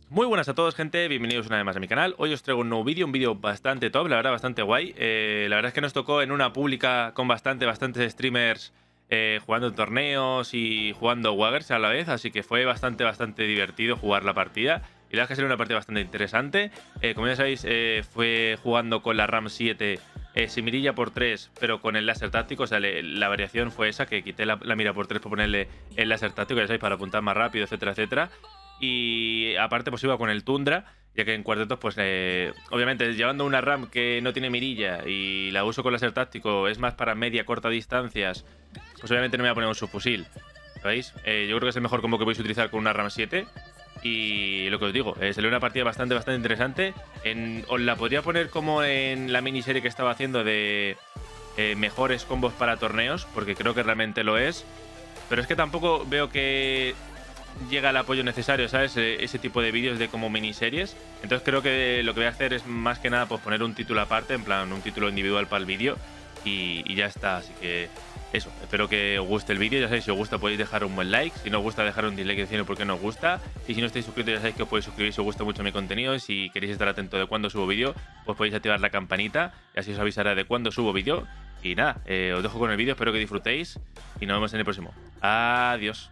Muy buenas a todos, gente, bienvenidos una vez más a mi canal. Hoy os traigo un nuevo vídeo, un vídeo bastante top, la verdad, bastante guay. La verdad es que nos tocó en una pública con bastantes streamers jugando torneos y jugando Waggers a la vez, así que fue bastante divertido jugar la partida. Y la verdad es que sería una partida bastante interesante. Como ya sabéis, fue jugando con la RAM 7 sin mirilla por 3, pero con el láser táctico. O sea, la variación fue esa, que quité la mira por 3 para ponerle el láser táctico, ya sabéis, para apuntar más rápido, etcétera. Y aparte pues iba con el Tundra, ya que en cuartetos pues obviamente llevando una RAM que no tiene mirilla y la uso con láser táctico, es más para corta distancias, pues obviamente no me voy a poner un subfusil, ¿sabéis? Yo creo que es el mejor combo que podéis utilizar con una RAM 7. Y lo que os digo, salió una partida bastante interesante. Os la podría poner como en la miniserie que estaba haciendo de mejores combos para torneos, porque creo que realmente lo es. Pero es que tampoco veo que llega el apoyo necesario, ¿sabes? Ese tipo de vídeos de como miniseries. Entonces creo que lo que voy a hacer es más que nada pues poner un título aparte, en plan un título individual para el vídeo y ya está. Así que eso, espero que os guste el vídeo. Ya sabéis, si os gusta podéis dejar un buen like. Si no os gusta, dejar un dislike diciendo por qué no os gusta. Y si no estáis suscritos, ya sabéis que os podéis suscribir si os gusta mucho mi contenido. Y si queréis estar atento de cuando subo vídeo, pues podéis activar la campanita y así os avisará de cuando subo vídeo. Y nada, os dejo con el vídeo, espero que disfrutéis y nos vemos en el próximo. Adiós.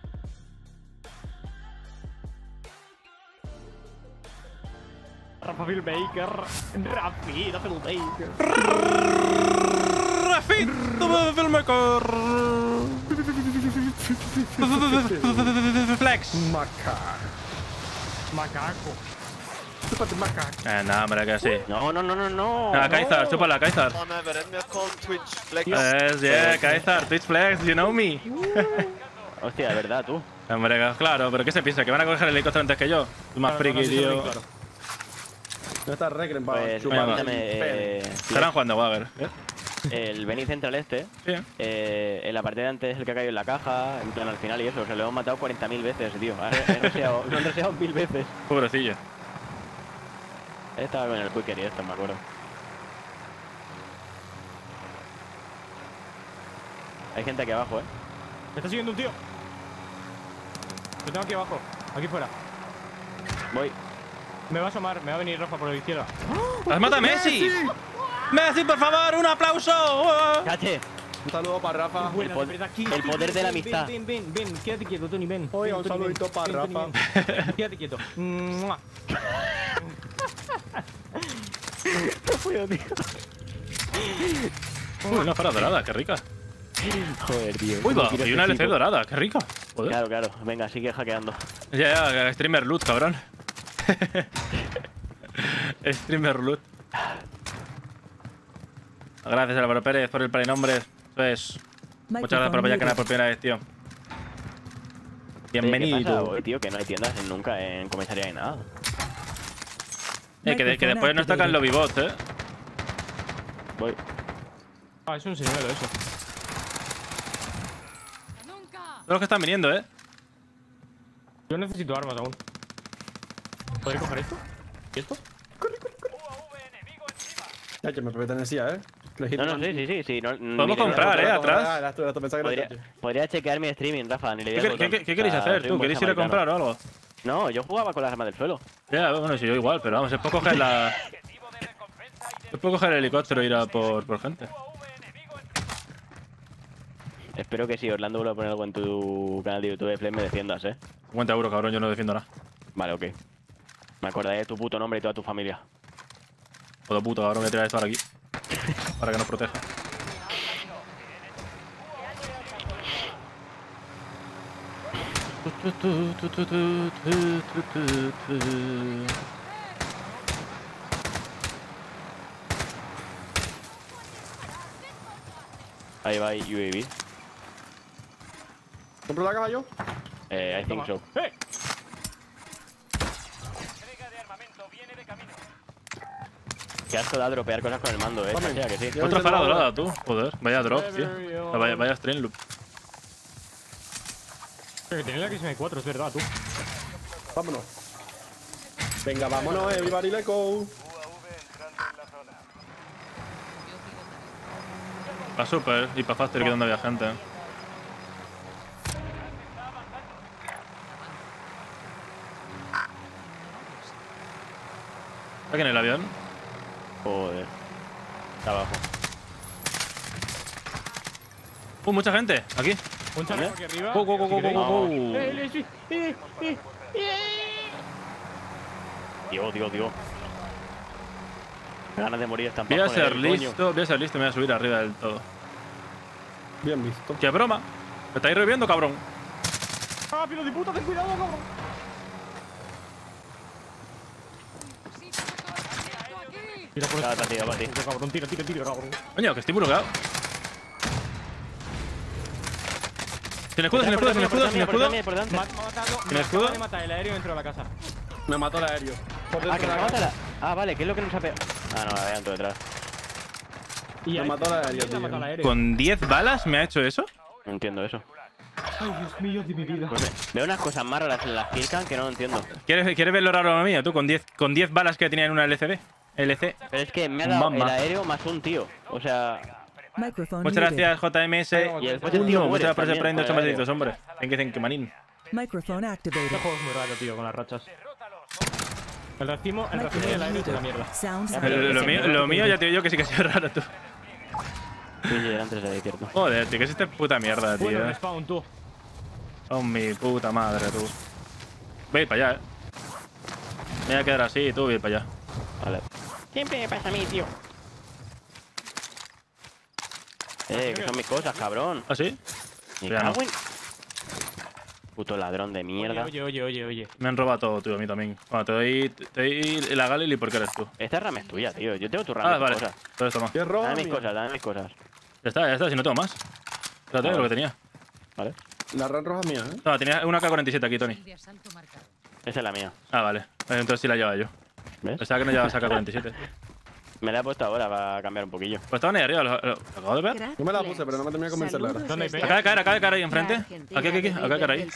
Rafa Filmmaker. Rafa Filmmaker. Filmmaker. Flex. Macaco. Chúpate macaco. Nada, hombre, que así. No. Kaizar, chúpala, Kaizar. Fan över en, men jag kom Twitch Flex. Yes, yeah, Kaizar, Twitch Flex, you know me. Hostia, de verdad, tú. Hombre, claro, pero ¿qué se piensa? ¿Que van a coger el helicóptero antes que yo? Tú más friki, tío. No está Recren para Pues, chupar. escúchame, Estarán jugando a Wagger. el Benny Central este, Sí. en la partida de antes es el que ha caído en la caja, en plan al final y eso, o sea, lo hemos matado 40.000 veces, tío. Lo han reseado 1000 veces. Pobrecillo. Estaba con el Quicker y esto, me acuerdo. Hay gente aquí abajo, Me está siguiendo un tío. Lo tengo aquí abajo. Aquí fuera. Voy. Me va a asomar. Me va a venir Rafa por la izquierda. ¡Has matado a Messi! ¡Messi, por favor! ¡Un aplauso! ¡Cache! Un saludo para Rafa. Buena, po- de verdad, aquí, el poder de la amistad. Ven. Quédate quieto, Tony, ven. Oiga, Ven, un Tony, saludito ven. para Ven, Tony, Rafa. ven. Quédate quieto. ¡Mua! No puedo, tío. Uy, una fara dorada, qué rica. Joder, tío. Uy, va, No quiero y una este LC tipo. dorada, qué rica. Joder. Claro. Venga, sigue hackeando. Ya, streamer loot, cabrón. Streamer loot. Gracias, Álvaro Pérez, por el nombre. Pues, muchas gracias por apoyar el canal por primera vez, tío. ¿Qué pasa Bienvenido. hoy, tío? Que no hay tiendas nunca en comisaría ni nada. Que después nos tocan los lobbybots, Voy. Ah, es un señuelo eso. Todos los que están viniendo, Yo necesito armas aún. ¿Podré coger esto? ¿Y esto? Ya que me pertenecía, No, sí. No, Podemos comprar, atrás. Podría chequear mi streaming, Rafa. Ni le digo ¿Qué queréis hacer, tú? ¿Queréis ir a comprar o algo? No, yo jugaba con las armas del suelo. Ya, bueno, sí, yo igual, pero vamos, es por coger la... Es por coger el helicóptero e ir a por gente. Espero que si Orlando vuelve a poner algo en tu canal de YouTube de Flame me defiendas, 50 euros, cabrón, yo no defiendo nada. Vale, ok. Me acordaré de tu puto nombre y toda tu familia. Todo puto, cabrón, voy a tirar esto ahora aquí. Para que nos proteja. Ahí va UAV. ¿Compro la caja yo? I think so. ¡Eh! Qué asco da dropear cosas con el mando, Tome. Sea que sí. Yo Otra intento fara ahora. dorada, tú. Joder, vaya drop, tío. O sea, vaya stream loop. Que tenía la XM4, es verdad, tú. Vámonos. Venga, vámonos, everybody, let's go. Pa' Super y pa' Faster, que donde había gente. Aquí en el avión. Joder. Está abajo. Mucha gente. Aquí. Un chaleco aquí arriba. Go, go, go, si go, queréis. go, go. Sí. Dios. Ganas de morir están Voy a bajo en ser el coño. listo, me voy a subir arriba del todo. Bien visto. ¡Qué broma! Me estáis reviviendo, cabrón. ¡Ah, pilo de puta! ¡Ten cuidado, cabrón! Tira por Está partido, para ti. cabrón, tira, cabrón. Coño, que estoy bloqueado. Sin escudo, sin escudo, sin escudo, sin escudo. Por delante. Me ha matado. ¿Tiene escudo? Me mata el aéreo dentro de la casa. Me mató el aéreo. Por Ah, dentro que de nos la mata casa. la... Ah, vale, ¿qué es lo que nos ha pegado? Ah, no, la había dentro detrás. Y Me ahí mató el aéreo, también tío. me ha matado el aéreo. ¿Con 10 balas me ha hecho eso? No entiendo eso. Ay, Dios mío de mi vida. Veo unas cosas más raras en las Killcam que no lo entiendo. ¿Quieres ver lo raro mío? Tú, con 10 balas que tenía en una LCD. LC. Pero es que me ha dado Mamma. el aéreo más un tío. O sea... Microphone Muchas muted. gracias, JMS. Y después el tío Muchas muere gracias por ese también prime de 8 por el aéreo. mesitos, hombre. Thank you, manín. Microphone activated. Este juego es muy raro, tío, con las rachas. El racimo y el aéreo es una mierda. Sound Lo mío ya te digo yo que sí que es raro, tú. Sí, antes de cierto. Joder, tío, que es esta puta mierda, tío. Bueno, respawn, tú. Oh, mi puta madre, tú. Voy a ir para allá, Me voy a quedar así, tú, voy a ir para allá. Vale. Siempre me pasa a mí, tío. Que son mis cosas, cabrón. ¿Ah, sí? Me Ya no. cago en... Puto ladrón de mierda. Oye. Me han robado todo, tío, a mí también. Bueno, te doy la Galil porque eres tú. Esta RAM es tuya, tío. Yo tengo tu RAM Ah, de vale. cosas. Todo esto más. ¿Qué roba? Dame mis mía? cosas, dame mis cosas. Ya está, si no tengo más. Espérate, vale. lo que tenía. Vale. La RAM roja mía, ¿eh? No, tenía una K-47 aquí, Tony. Esa es la mía. Ah, vale. Entonces sí la llevaba yo. ¿Ves? Pensaba que no llevabas a K-47. Me la he puesto ahora para cambiar un poquillo. Pues estaban ahí arriba, lo acabo de ver. Yo me la puse, pero no me terminé de convencer, la verdad. ¿Dónde hay Acaba de caer ahí enfrente. Aquí, acaba de caer ahí.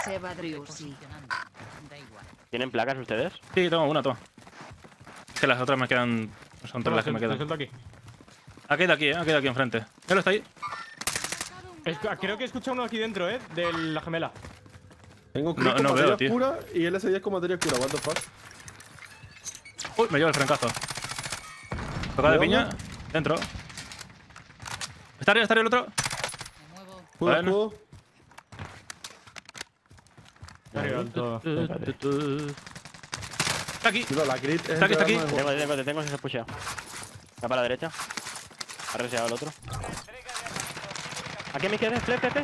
¿Tienen placas ustedes? Sí, tengo una, toma. Es que las otras me quedan. Son todas las que me Te quedan. suelto aquí. Aquí de aquí, aquí de aquí enfrente. Él está ahí. Creo que he escuchado uno aquí dentro, de la gemela. Tengo un No- clip no con veo, materia tío. oscura y LS10 con materia oscura. What the fuck? Uy, me lleva el francazo. Toca de ¿De piña. dónde? Dentro. Está arriba el otro. Escudo, Bueno. escudo. Arriba del todo. Está aquí. Mira, la crit es Está aquí, el está aquí. arma de juego. Te tengo, se ha pusheado. Va para la derecha. Ha reseado el otro. Aquí a mi izquierda, Pepe.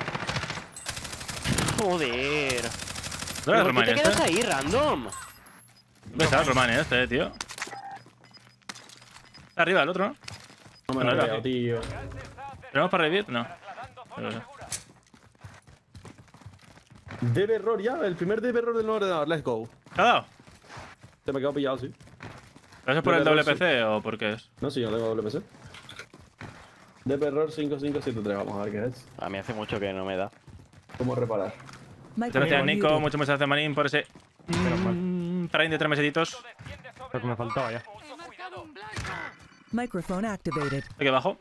Joder. ¿Dónde era el ¿Por qué Román te quedas este? ahí, random? ¿Dónde está el Román este, tío? Está arriba el otro, ¿no? No me No lo era. veo, tío. ¿Tenemos para revivir? No. Debe error ya, el primer debe error del nuevo ordenador. Let's go. ¿Te ha dado? Se me quedó pillado, sí. ¿Eso es por el Debe doble error, PC o por qué es? No, sí, yo tengo WPC. Debe error 5573. Vamos a ver qué es. A mí hace mucho que no me da. ¿Cómo reparar? Muchas gracias, Microphone Nico. muted. Muchas gracias, Manín, por ese. Prime de 3 mesetitos. Lo que me faltaba ya. Microphone activated. Aquí abajo.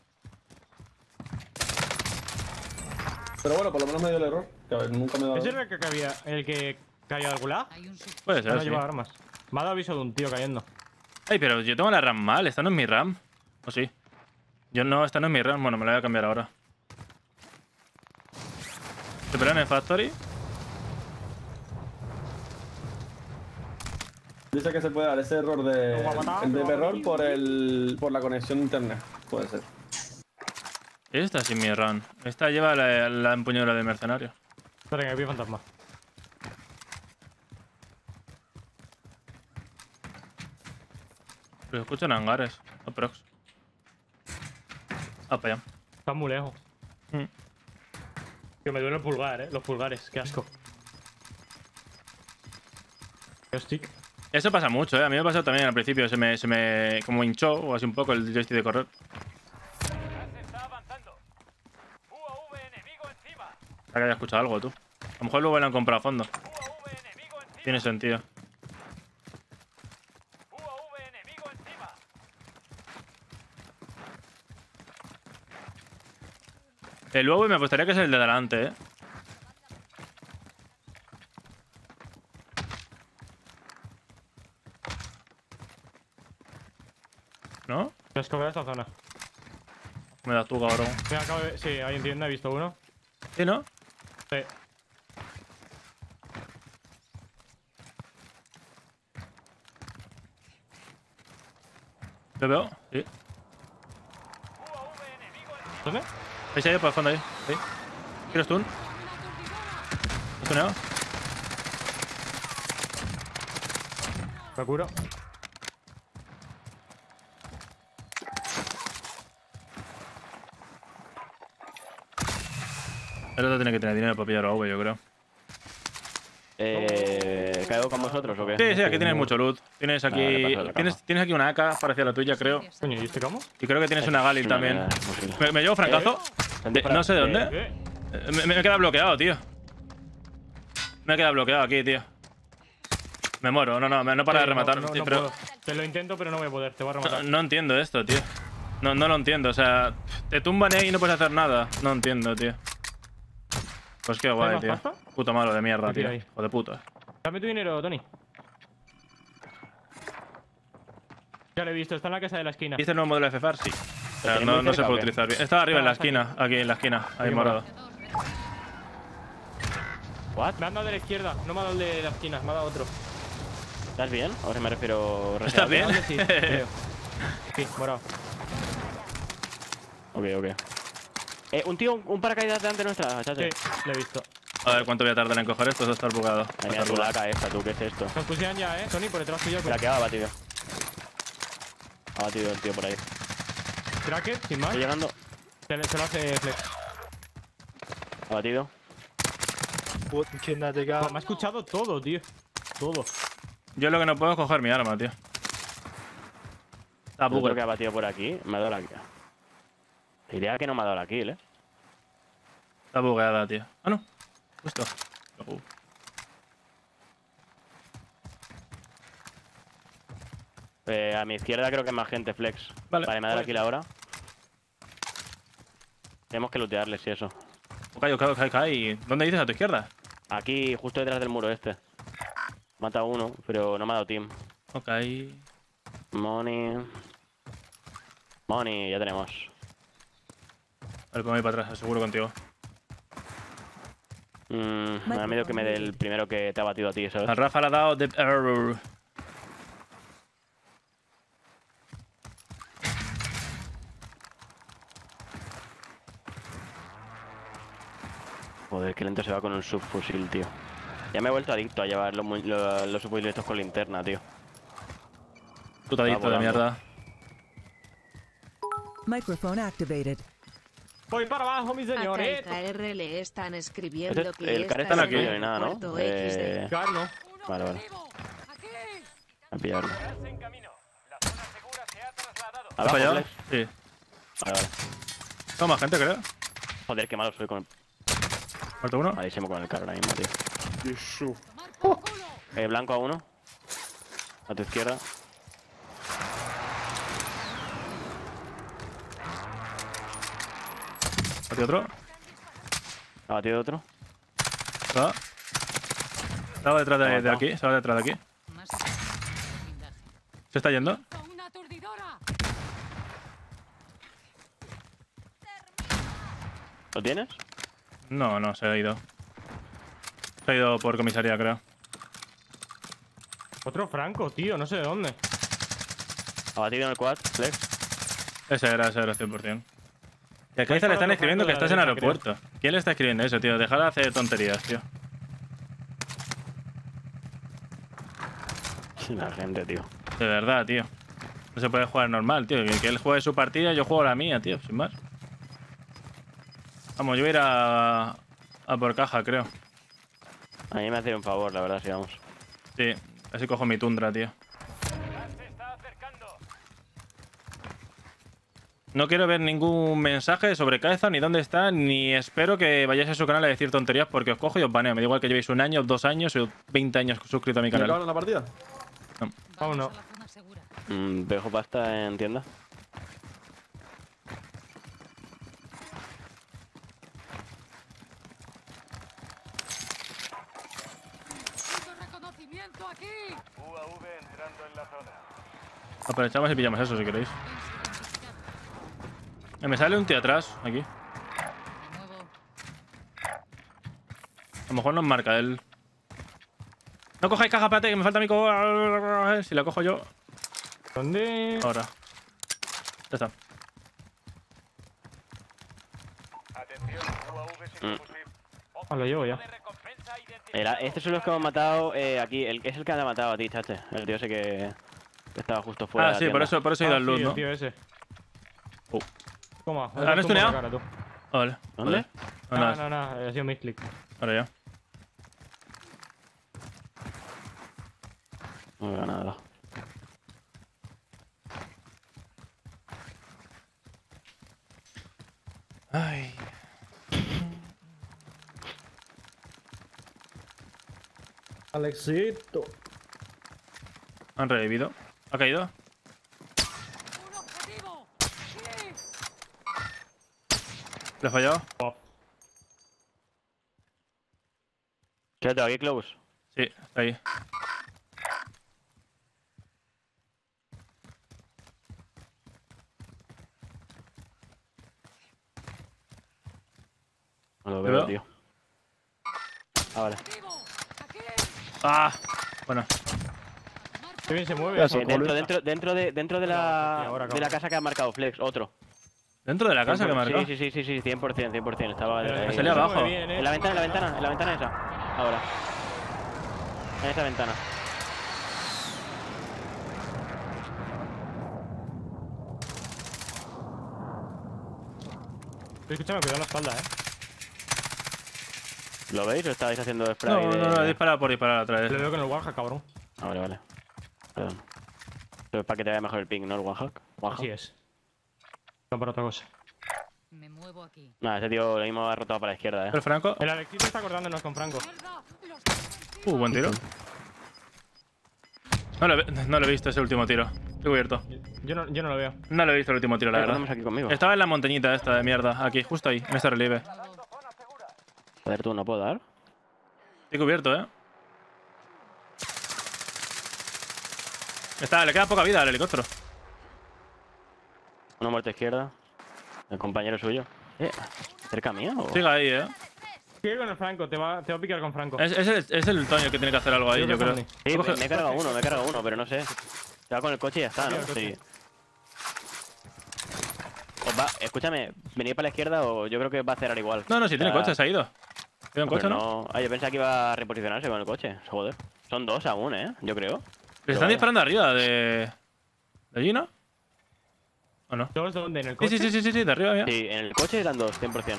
Pero bueno, por lo menos me dio el error. Que a ver, nunca me ha dado. ¿Ese era el que caía del gulag? Puede No ser, sí. llevaba armas. Me ha dado aviso de un tío cayendo. Ay, pero yo tengo la RAM mal. Esta no es mi RAM. ¿O sí? Yo no, esta no es mi RAM. Bueno, me la voy a cambiar ahora. ¿Se pelean en Factory? Dice que se puede dar ese error de. Lo va a matar, El lo de va a error matar. por la conexión de internet. Puede ser. Esta sí es mi RAM. Esta lleva la empuñadura de mercenario. Espera, que vi fantasma. Los escucho en hangares. Aprox. Ah, para allá. Está muy lejos. Mm. Que me duele el pulgar, los pulgares. Qué asco. Joystick. Eso pasa mucho, A mí me ha pasado también al principio. Se me como hinchó o así un poco el joystick de correr. Para que haya escuchado algo, tú. A lo mejor luego lo han comprado a fondo. Tiene sentido. El UAV me gustaría que es el de delante, ¿No? Voy a escoger esta zona. Me das tú, cabrón. Me acabo de... Sí, ahí en tienda he visto uno. ¿Sí, no? Sí. ¿Lo veo? Sí. ¿Dónde? Ahí, por el fondo, ahí. Ahí. ¿Quieres stun? ¿Has tuneado? Me curo. El otro tiene que tener dinero para pillar a V, yo creo. ¿Caigo con vosotros o qué? Sí, aquí tienes mucho loot. Tienes aquí. Vale, paso de la Tienes aquí una AK parecida a la tuya, creo. Coño, ¿y este cómo? Y creo que tienes una Galil también. No, posible. ¿Me llevo francazo? No sé de dónde. ¿Qué? Me he quedado bloqueado, tío. Me he quedado bloqueado aquí, tío. Me muero, no para de rematar. No, tío, no pero puedo. Te lo intento, pero no voy a poder. Te voy a rematar. no entiendo esto, tío. No lo entiendo, o sea, te tumban ahí y no puedes hacer nada. No entiendo, tío. Pues qué guay, más tío. pasta? Puto malo de mierda, Aquí tío. hay. Hijo de puta. Dame tu dinero, Tony. Ya lo he visto, está en la casa de la esquina. ¿Viste el nuevo modelo de FFAR? Sí. O sea, ¿Lo tenéis no se cerca puede o qué? utilizar bien. Estaba arriba en la Está aquí. esquina, aquí en la esquina, ahí Aquí morado. ¿What? Me han dado de la izquierda, no me ha dado el de la esquina, me ha dado otro. ¿Estás bien? Ahora me refiero... ¿Estás bien? Sí, creo. Sí, morado. Ok, ok. Un paracaídas delante nuestra, Sí, chacho. lo he visto. A ver cuánto voy a tardar en coger esto, está bugado. Ay, Está mira tu bugado. laca esta, tú, ¿qué es esto? Nos pusieron ya, Tony, por detrás tuyo. Mira que ha batido. Ha batido el tío por ahí. Cracker, sin más. Estoy llegando. Se lo hace Flex. Ha batido. Me ha escuchado todo, tío. Todo. Yo lo que no puedo es coger mi arma, tío. Está Otro que bugado. ha batido por aquí. Me ha dado la kill. Diría que no me ha dado la kill, Está bugueada, tío. Ah, no. Justo. A mi izquierda creo que hay más gente, Flex. Vale. me da la kill ahora. Tenemos que lootearles y eso. Cae. ¿Dónde dices? ¿A tu izquierda? Aquí, justo detrás del muro este. Mata a uno, pero no me ha dado team. Ok. Money. Money, ya tenemos. A ver, ponme ahí para atrás, seguro contigo. Me da miedo que me dé el primero que te ha batido a ti, ¿sabes? Al Rafa le ha dado de error. Joder, qué lento se va con un subfusil, tío. Ya me he vuelto adicto a llevar los subfusiles estos con linterna, tío. Putadito de volando. mierda. Microphone activated. Voy para abajo, mi Acá señores. el KR le están escribiendo Este- que el esta careta no quiere semana nada, ¿no? Puerto XD. Claro, no. Vale, vale. A pillarlo. ¿Has ¿Abajo, fallado? Flex? Sí. Vale, vale. Tengo más gente, creo. Joder, qué malo soy con... Muerto uno. Malísimo con el carro ahora mismo, tío. Blanco a uno. A tu izquierda. Batido otro. Ha batido otro. Va. Estaba detrás de aquí. Estaba detrás de aquí. ¿Se está yendo? ¿Lo tienes? No, se ha ido. Se ha ido por comisaría, creo. Otro Franco, tío, no sé de dónde. Ha batido en el quad, Flex. Ese era 100%. Y a Kaiza le para están otro escribiendo Franco que de la estás en derecha, aeropuerto. ¿Quién le está escribiendo eso, tío? Dejar de hacer tonterías, tío. La gente, tío. De verdad, tío. No se puede jugar normal, tío. Que él juegue su partida, yo juego la mía, tío. Sin más. Vamos, yo voy a ir a por caja, creo. A mí me hace un favor, la verdad, si vamos. Sí, así cojo mi tundra, tío. No quiero ver ningún mensaje sobre Kaiza, ni dónde está, ni espero que vayáis a su canal a decir tonterías porque os cojo y os baneo. Me da igual que llevéis 1 año, 2 años o 20 años suscrito a mi ¿Me canal. acabaron la partida? Aún no. Dejo pasta en tienda. Aprovechamos y pillamos eso si queréis. Me sale un tío atrás, aquí. A lo mejor nos marca él. No cojáis caja, espérate, que me falta mi si la cojo yo. ¿Dónde? Ahora. Ya está. Ah, lo llevo ya. Estos son los que hemos matado aquí. Es el que ha matado a ti, chache. El tío ese que estaba justo fuera. Ah, de la sí, por tienda. eso he ido al loot, sí, ¿no? el tío ese. Oh. Toma, ¿Han stuneado? cara, tú. Ah, vale. ¿Dónde? Vale. No, ha sido mi click. Ahora ya. No veo nada. Ay. Alexito. Han revivido. ¿Ha caído? ¿Le he fallado? Oh, Quédate aquí, close. Sí, está ahí. No lo ¿Le veo, veo? tío. Ah, vale. ¡Ah! Bueno. qué bien se mueve. Ya eso. sé. Dentro de la casa que ha marcado Flex, otro. ¿Dentro de la casa que marca? Sí, 100%, 100%. Estaba Pero ahí. se salía mueve abajo. bien, En la ventana esa. Ahora. En esa ventana. Escúchame, cuidado la espalda, ¿Lo veis o estáis haciendo spray? No, no, he disparado por disparar otra Le vez. veo con el Warhack, cabrón. Ah, vale. Perdón. Pero es para que te vea mejor el ping, ¿no? El one hack. Así es. No para otra cosa. Me muevo aquí. Nah, ese tío lo mismo ha rotado para la izquierda, ¿El Franco? El Alexito está acordándonos con Franco. Buen tiro. No lo he visto ese último tiro. Estoy cubierto. Yo no lo veo. No lo he visto el último tiro, la Tenemos verdad. aquí conmigo. Estaba en la montañita esta de mierda. Aquí, justo ahí, en ese relieve. Joder, tú no puedo dar. Estoy cubierto, Le queda poca vida al helicóptero. Una muerte izquierda. El compañero suyo. ¿Cerca mía o...? Sigue ahí, Sigue con el Franco, te va a picar con Franco. Es el Toño que tiene que hacer algo ahí, yo creo. Tony. Sí, Coge- me he cargado uno, pero no sé. Se va con el coche y ya está, ¿no? Sí, el Sí. coche. Escúchame, ¿venir para la izquierda o yo creo que va a cerrar igual? No, si tiene coche, se ha ido. ¿Tiene un coche, Pero no? Ah, yo pensaba que iba a reposicionarse con el coche. Joder. Son dos aún, yo creo. Le están vaya. disparando arriba de allí, ¿no? ¿O no? ¿Todos dónde? ¿En el coche? Sí, de arriba, mira. Sí, en el coche eran dos, 100%.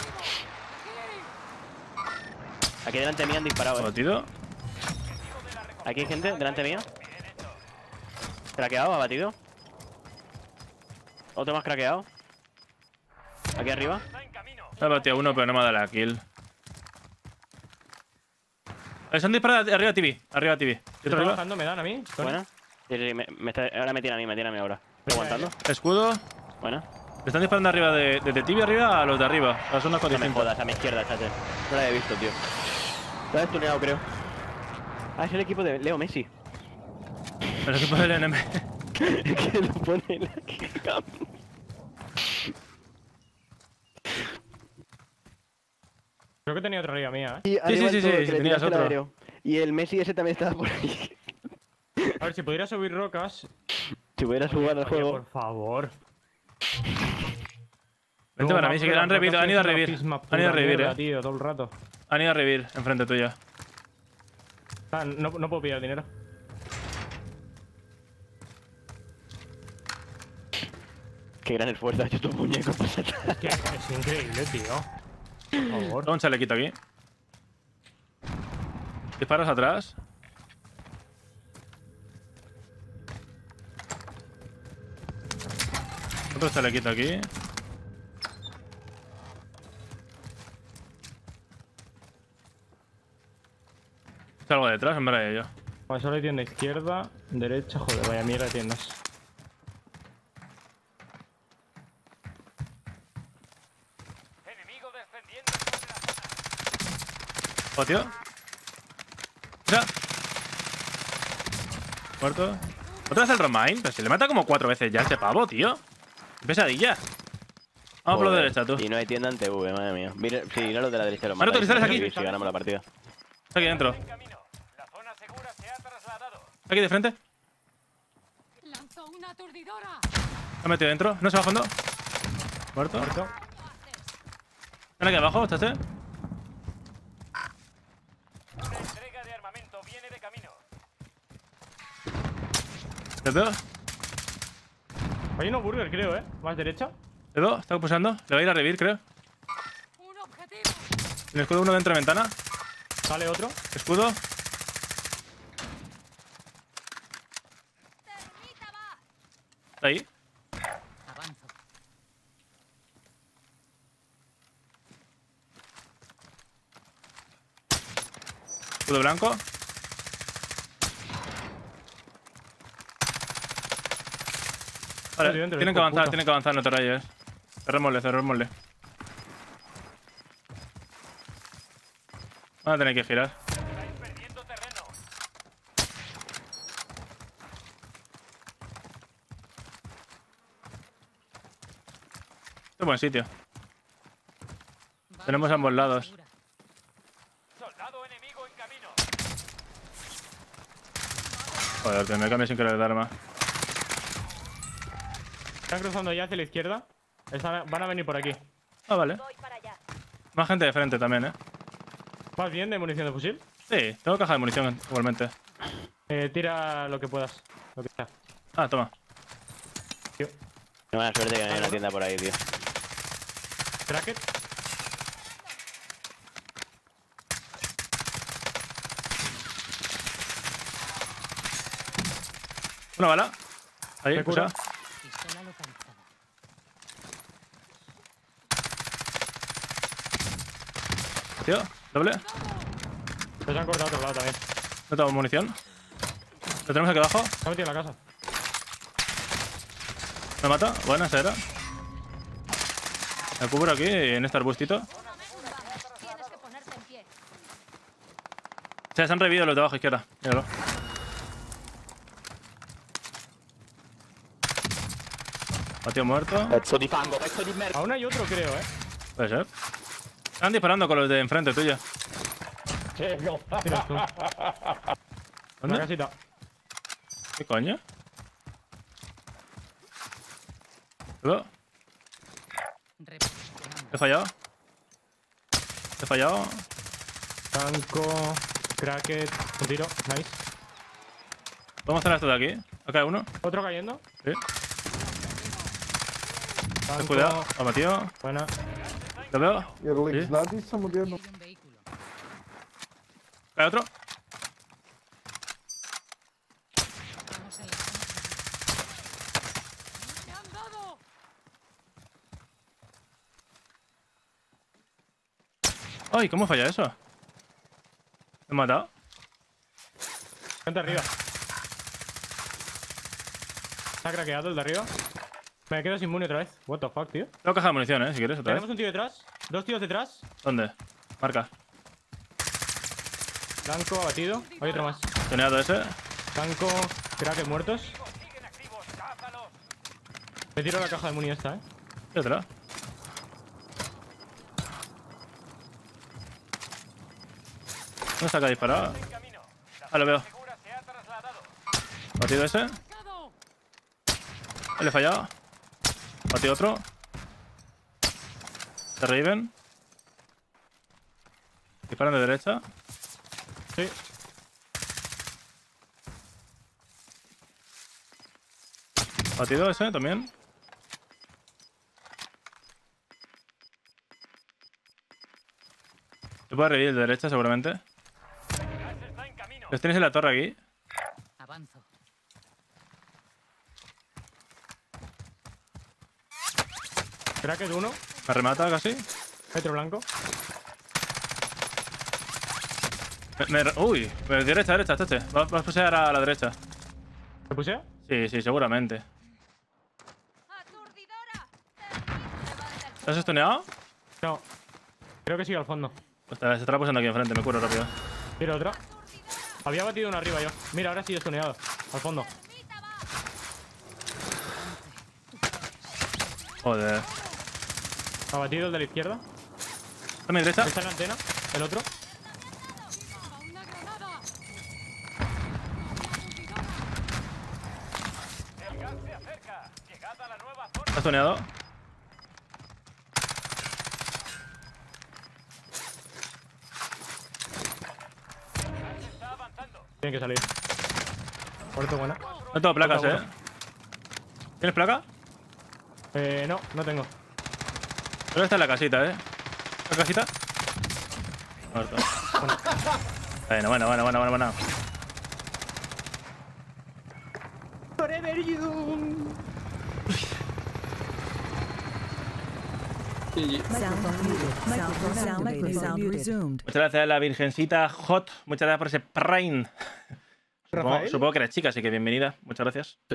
Aquí delante mía han disparado, Batido. Aquí hay gente delante mía. Craqueado, abatido. Otro más craqueado. Aquí arriba. Ha batido uno, pero no me ha dado la kill. Se han disparado arriba TV. Arriba TV. Estoy ¿Otro arriba? trabajando, me dan a mí. Tony. Buena. Sí, ahora me tiran a mí ahora. Estoy aguantando. Escudo. Buena. Le están disparando arriba de TV arriba a los de arriba. A las zonas No me 45. jodas, a mi izquierda, chache. No la he visto, tío. Lo he estuneado, creo. Ah, es el equipo de Leo Messi. El equipo del NM. Que lo pone en la kill. Creo que tenía otra arriba mía, Y Sí, arriba sí, del todo, sí, que le tenías tiraste el otro. aéreo. Y el Messi ese también estaba por ahí. A ver, si pudiera subir rocas. Si hubieras jugado al Oye, juego. por favor. Vente para mí, si que han revivido. Han ido a revivir. Han ido a revivir, Tío, todo el rato. Han ido a revivir enfrente tuya. Ah, no puedo pillar dinero. Qué gran esfuerzo ha hecho tu muñeco para saltar. Que es increíble, tío. Por favor. Tengo un chalequito aquí. Disparos atrás. Otro chalequito aquí. Salgo detrás, en verdad yo. Vale, solo hay tienda izquierda, derecha, joder, vaya mierda de tiendas. Oh, tío. Mira. Muerto. Otra vez el Romain. Pero se le mata como 4 veces ya este pavo, tío. Qué pesadilla. Vamos por la Joder. derecha, tú. Y no hay tienda en TV, madre mía. Mira, sí, mira los de la derecha. Los Ahora tú matáis, sales aquí. Si ganamos la partida. Está aquí dentro. Aquí de frente. Lanzó una aturdidora. Se ha metido dentro. No se va a fondo. Muerto. Muerto. Ven aquí abajo, ¿estás? ¿Le veo? Hay uno burger, creo, Más derecha. ¿Le veo? Está pulsando. Le va a ir a revivir, creo. Un objetivo. El escudo uno dentro de ventana. Sale otro. Escudo. Está ahí. Avanzo. Escudo blanco. Vale, Estoy dentro, tienen que hijo de avanzar, puta. tienen que avanzar, no te rayes. Cerrémosle. Van a tener que girar. Este es buen sitio. Vamos Tenemos a ambos la lados. segura. Joder, tío, me cambio sin querer de arma. Están cruzando ya hacia la izquierda. Van a venir por aquí. Ah, vale. Más gente de frente también, ¿Vas bien de munición de fusil? Sí, tengo caja de munición igualmente. Tira lo que puedas. Lo que sea. Ah, toma. Tío. Qué mala suerte que no hay una tienda por ahí, tío. Cracket. Una bala. Ahí, Me curo. escucha. Pistola localizada. Tío, doble. Los han cortado a otro lado también. No tengo munición. Lo tenemos aquí abajo. Se ha metido en la casa. Me mata. Buena, esa era. Me cubro aquí en este arbustito. Tienes que ponerte en pie. Se han revivido los de abajo izquierda. Míralo. Batido muerto. Aún hay otro, creo, Puede ser. Están disparando con los de enfrente tuyo. Tiras tú. La ¿Dónde? casita. ¿Qué coño? ¿Lo? Reposicionando. He fallado. He fallado. Tanco. Cracket. Un tiro. Nice. Vamos a hacer esto de aquí. Acá hay uno. Otro cayendo. Sí. Tanco. Cuidado. Ha batido. Buena. Lo veo. Ярлик, Sí. знати самодельно. Hay un vehículo. Hay otro. Estamos en la zona segura. ¡Me han dado! Ay, ¿cómo falla eso? ¿Me he matado? Gente arriba. Se ha craqueado el de arriba. Me quedo sin muni otra vez. What the fuck, tío. Tengo caja de munición, si quieres, otra Tenemos vez. un tío detrás. Dos tíos detrás. ¿Dónde? Marca. Blanco abatido. Hay otro más. Tuneado ese. Tanco. Cracket muertos. Me tiro la caja de muni esta, ¿Qué otra? ¿Dónde está acá disparado? Ah, lo veo. Batido ese. ¡Marcado! Le he fallado. Batido otro. Se reviven. Disparan de derecha. Sí. Batido ese también. Se puede revivir el de derecha seguramente. Los tenéis en la torre aquí. Avanzo. Cracket uno. Me remata casi. Petro blanco. Uy, derecha, chache. Vas a pusear a la derecha. ¿Se pusea? Sí, sí, seguramente. ¡Aturdidora! ¿Te has estuneado? No. Creo que sigue al fondo. Pues se estará pusando aquí enfrente, me curo rápido. Tiro otra. Había batido uno arriba yo. Mira, ahora sí estuneado. Al fondo. Joder. Abatido el de la izquierda. ¿A mi derecha? Está en la antena. El otro. ¡Una granada! ¿Has tuneado? Tienen que salir. Muerto buena. No tengo placas, Otra, ¿Tienes placa? No, no tengo. Pero está en la casita, ¿La casita? Muerto. Bueno. GG. Microphone muted. Microphone resumed. Muchas gracias a la Virgencita Hot. Muchas gracias por ese Prime. Supongo que eres chica, así que bienvenida. Muchas gracias.